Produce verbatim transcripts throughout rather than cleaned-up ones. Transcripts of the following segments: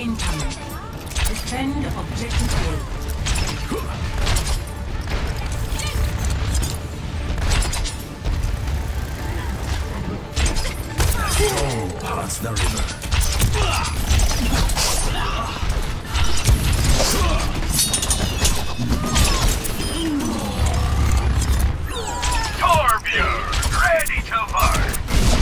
incoming. Defend objective A. Oh, past the river. Torbjörn, ready to work.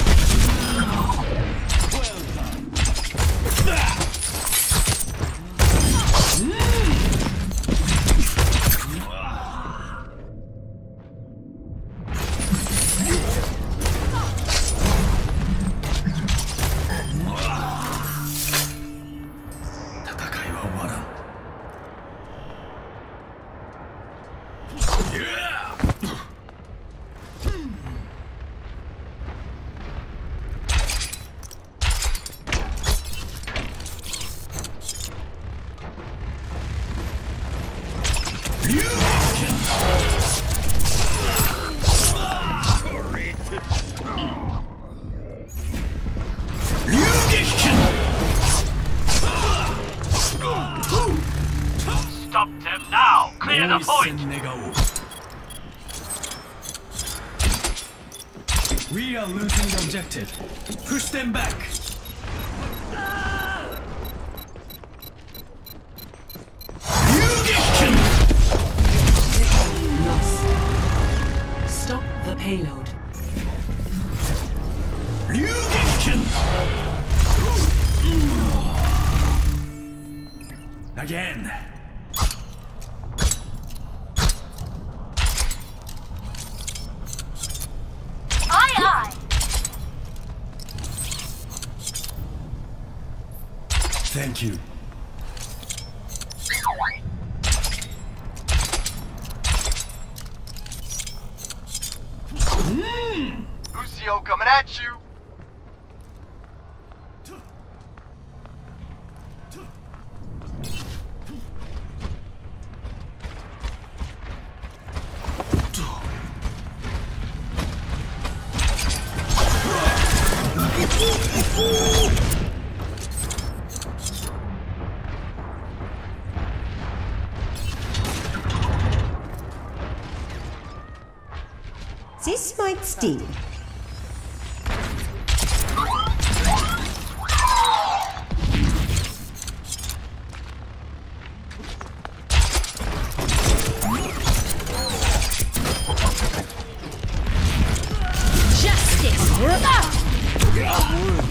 Stop them now! Clear the point! We are losing the objective. Push them back. Stop the payload. Again. Aye, aye. Thank you. Lucio coming at you! This might sting. Justice!